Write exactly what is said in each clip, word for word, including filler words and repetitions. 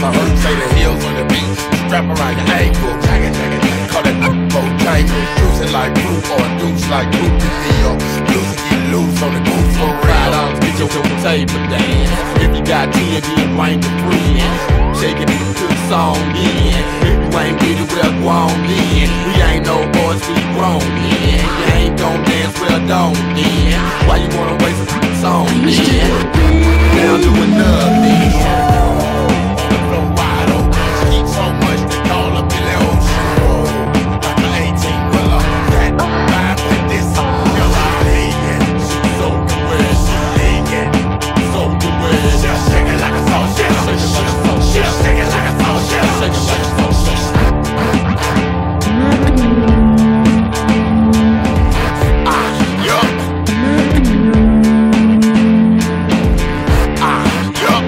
I heard you say the heels on the beat, strap around your ankle. Call that Botangle, cruising like fruit or a deuce like Groot to deal. Lose and get loose on the goose for real. Five dollars, get your table dance. If you got ten, then bring the friend. Shake it to the song, yeah. If you ain't with it, well, go on, yeah. We ain't no boys, we grown, yeah. You ain't gon' dance, well, don't, yeah. Why you wanna waste a song, yeah? Down to another, yeah. On the floor wide open. Keep so much to call up in the ocean. Like an eighteen-wheeler. That vibe with this girl I'm leaking. She's so good, she's leaking. So good, she'll shake it like a salt shell. She'll shake it like a salt shell. Shake it like a salt shell. Ah, yup. Ah, yup.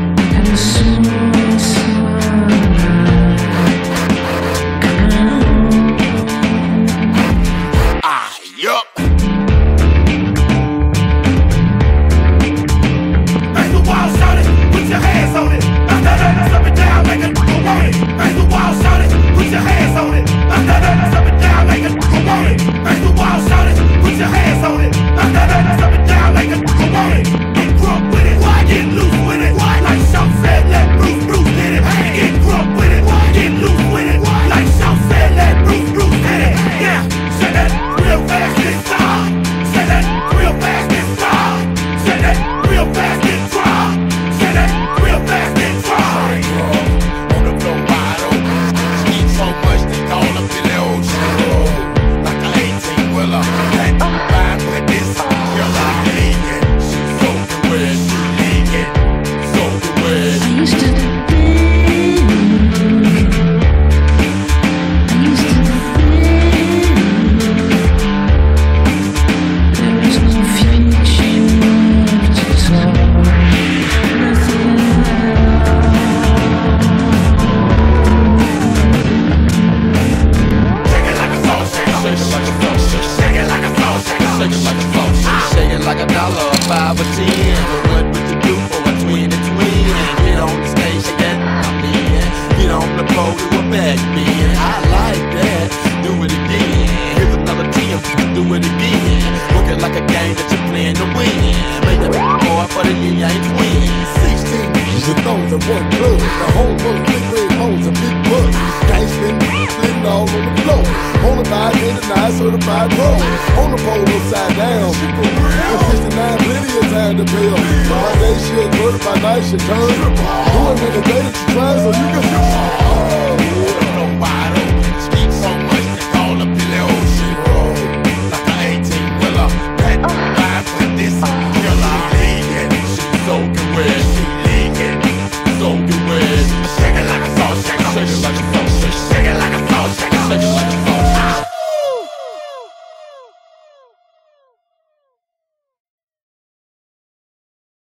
Ah, yup. Make the wall shout it, put your hands on it. Knock that ass up and down, make it go on it. Make the wall shout it, put your hands on it. Knock that ass up and down, make it go on it. Make the wall shout it, put your hands on it. Knock that ass up and down, make it go on it. Get drunk with it, get loose with it. Like Shout said, let Bruce Bruce hit it. Get drunk with it, get loose with it. Like Shout said, let Bruce Bruce hit it. Yeah, say that real fast this time. Say that real fast this time. Say that real fast this time. Say that real fast this time. On the floor wide open. Eat so much they call up in the ocean. Like an eighteen-wheeler. That vibe with this girl I'm leaking. She's so good, she's leaking. So good. I used to think, I used to think there was no future to talk. Nothing Shake it like a salt shaker. Shake it like a salt shaker. Shake it like a salt shaker. Shake it like a salt shaker. Shake it like a dollar, a five or ten. What would you do for a twin and twin? Get on the stage, shake that I'm in. Get on the pole, do a back bend. I like that. Do it again. Here's another ten, do it again. Work it like a game that you're playing to win. Make it hard for the yin yang twins. Sixteen bitches and those in one club. The whole world big red hoes and big butts. Gangsta sitting all on the floor. On the five eighty-nine certified pro. On the pole upside down. On sixty-nine plenty of time to pay up. By day she'll turn, by night she'll turn. Do it in the day that you try so you can do it. No wide open. Speak so much they call up in the ocean. Like an eighteen-wheeler. That vibe with this girl I'm leaking. She's so good, she leaking. So good. Shake it like a salt shaker. Shake it like a salt shaker. Shake it like a salt shaker. Shake it like a salt shaker.